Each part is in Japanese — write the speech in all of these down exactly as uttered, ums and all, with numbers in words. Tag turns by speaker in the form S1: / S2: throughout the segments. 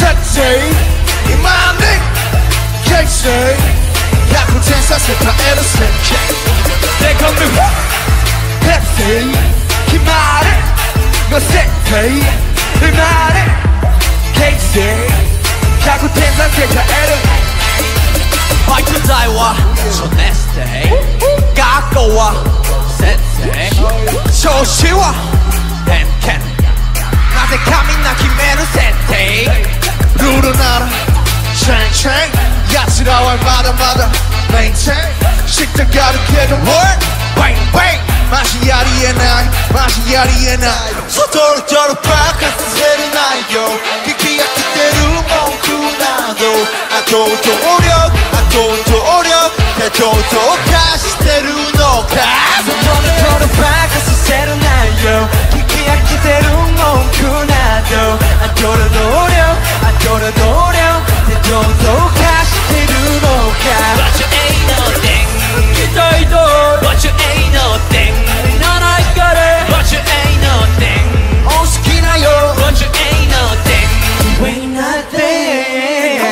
S1: 設定今に形成逆転させたエル設計でこのペプシ決まりの設定今に形成逆転させたエルバイト代は初年生学校は先生調子は偏見なぜかみんな決める設定ルールならチェンチェン奴らはまだまだメインテイン知ったがるけどもバインバインマジありえないマジありえない外のドルバカさせる内容聞き飽きてる文句などあと同僚あと同僚でどうどうかしてるのか外のドルバカさせる内容聞き飽きてる文句などあと同僚あと同僚でどうどうかしてるのか But you ain't nothing 期待通り But you ain't nothing I got it But you ain't nothing お好きなよ But you ain't nothing You ain't nothing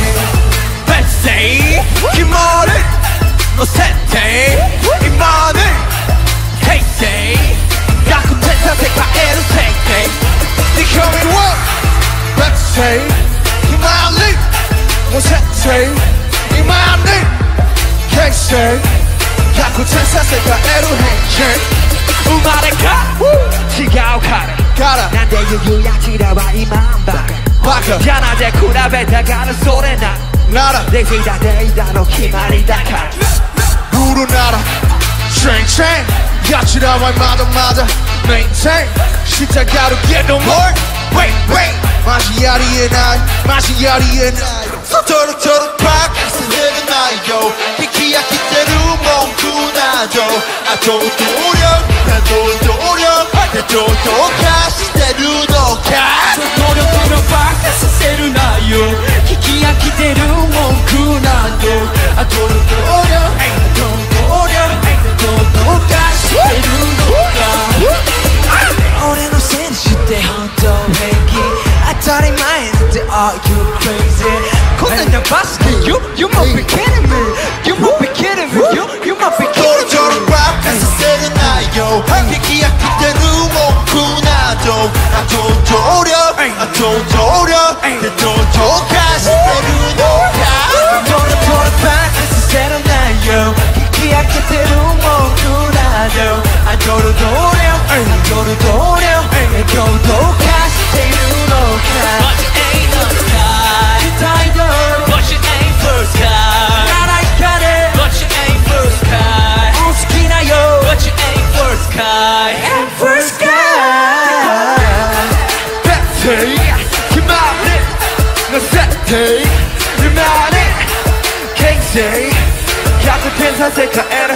S1: Let's say 決まりの設定今に平成逆転させたエル設計 Becoming what? Let's say 決まりの設定今に形成逆転させたエル変遷生まれか違うからなんで言うやつらは今バカバカじゃなぜ比べたからそれなならできたでいいだろ決まりだからルールならチェンチェンやつらはまだまだメインテインしたがるけども Wait wait マジありえないマジありえない外のトルバカさせる内容聞き飽きてる文句などあと同僚あと同僚でどうどうかしてるのか外のトルバカさせる内容聞き飽きてる文句などあと同僚あと同僚でどうどうかしてるのか俺のせいにして本当平気当たり前なんて Are you crazy こんなにバスケ You, you must be kidding me You must be kidding me You, you must be kidding me トロトロバカさせる内容聞き飽きてる文句などあと同僚あと同僚でどうどうかしてるのかトロトロバカさせる内容聞き飽きてる文句などあと同僚あと同僚でどうどうかしてるのか But you ain't no sky But you ain't first sky I got it But you ain't first sky お好きなよ But you ain't first sky Ain't first sky 設定決まりの設定今に形成逆転させた